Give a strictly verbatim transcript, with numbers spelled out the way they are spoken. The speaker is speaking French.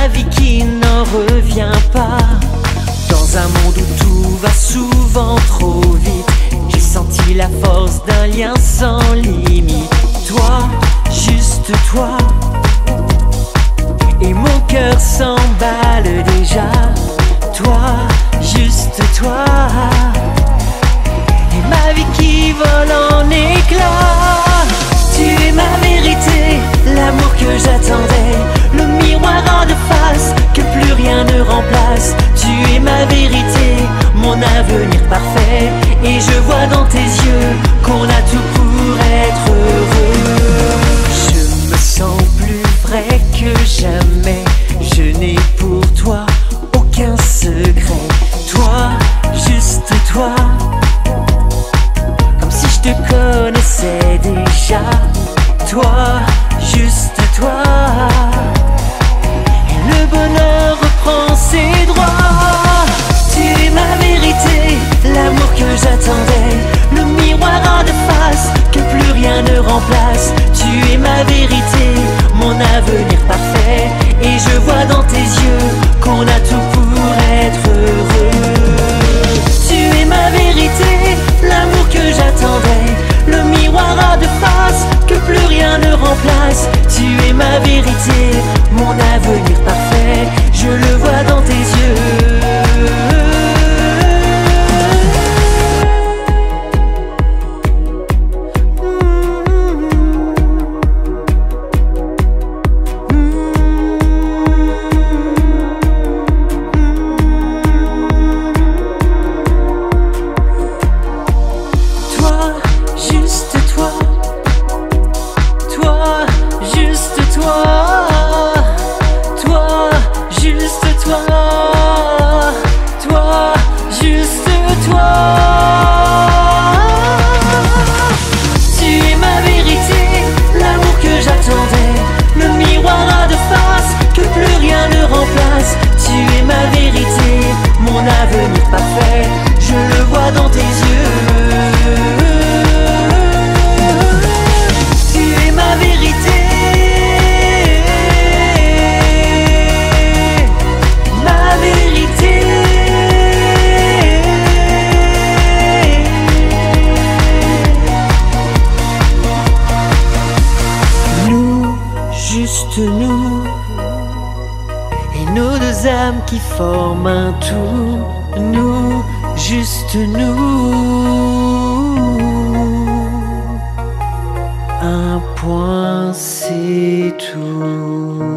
ma vie qui n'en revient pas. Dans un monde où tout va souvent trop vite, j'ai senti la force d'un lien sans limite. Toi, juste toi, et mon cœur s'emballe déjà. Toi, juste toi, et ma vie qui vole en éclats. Tu es ma vérité, l'amour que j'attendais, le miroir en de face que plus rien ne remplace. Tu es ma vérité, mon avenir parfait, et je vois dans tes yeux qu'on a tout pour être heureux. Je me sens plus vrai que jamais, je n'ai pour toi aucun secret. Toi, juste toi, comme si je te connaissais déjà. Toi, juste toi, et le bonheur reprend ses droits. Tu es ma vérité, l'amour que j'attendais, le miroir en de face que plus rien ne remplace. Tu es ma vérité, mon avenir parfait, et je vois dans tes yeux qu'on a tout pour être heureux. Tu es ma vérité, l'amour que j'attendais, le miroir en de face que plus rien ne remplace. Tu es ma vérité, mon avenir parfait, je le vois dans tes yeux. Juste nous et nos deux âmes qui forment un tout. Nous, juste nous, un point c'est tout.